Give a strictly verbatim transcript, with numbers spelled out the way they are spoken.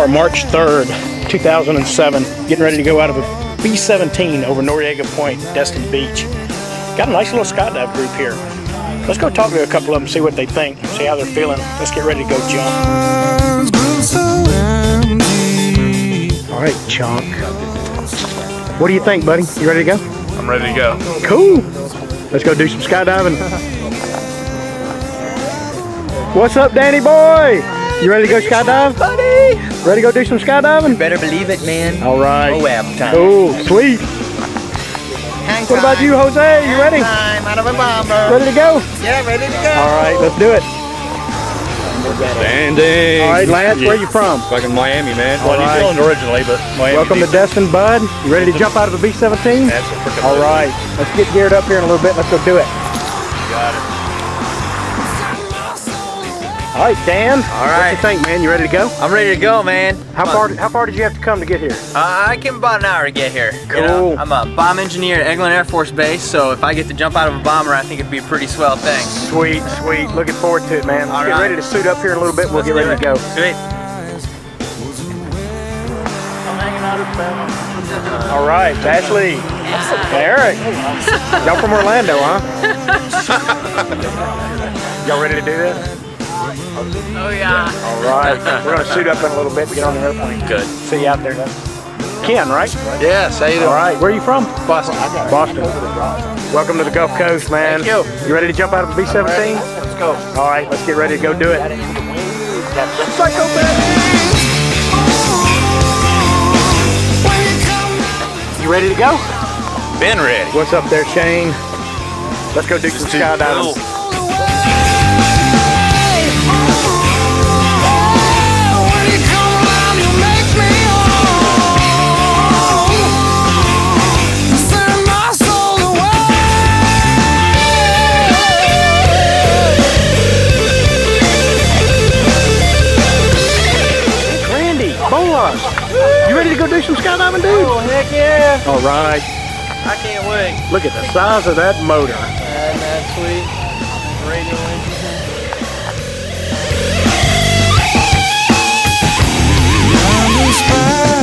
are March third, two thousand seven, getting ready to go out of a B seventeen over Noriega Point, Destin Beach. Got a nice little skydive group here. Let's go talk to a couple of them, see what they think, see how they're feeling. Let's get ready to go jump. All right, Chunk. What do you think, buddy? You ready to go? I'm ready to go. Cool. Let's go do some skydiving. What's up, Danny boy? You ready to go skydive? Buddy! Ready to go do some skydiving? You better believe it, man. All right. Moab time. Cool, sweet. Hang What about you, Jose? You ready? Time out of a bomber. Ready to go? Yeah, ready to go. All right, let's do it. Standing. All right, Lance, where you from? Fucking Miami, man. All Well, New right. Zealand originally, but Miami. Welcome to Destin, bud. You ready to jump out of a B seventeen? That's a freaking All right, let's get geared up here in a little bit. Let's go do it. Got it. All right, Dan. All What right. you think, man? You ready to go? I'm ready to go, man. How far? How far did you have to come to get here? Uh, I came about an hour to get here. Cool. You know, I'm a bomb engineer at Eglin Air Force Base, so if I get to jump out of a bomber, I think it'd be a pretty swell thing. Sweet, sweet. Looking forward to it, man. Let's All get right. ready to suit up here in a little bit. We'll Let's get do ready it. to go. Sweet. All right, Ashley, Eric. Y'all from Orlando, huh? Y'all ready to do this? Oh, yeah. All right. We're going to suit up in a little bit to get on the airplane. Good. See you out there. Ken, right? Yes, how you doing? All right. Where are you from? Boston. Boston. Welcome to the Gulf Coast, man. Thank you. You ready to jump out of a B seventeen? Let's go. All right, let's get ready to go do it. Psycho You ready to go? Been ready. What's up there, Shane? Let's go do some skydiving. You ready to go do some skydiving, dude? Oh, heck yeah. All right. I can't wait. Look at the size of that motor. And that's sweet. Radio engine.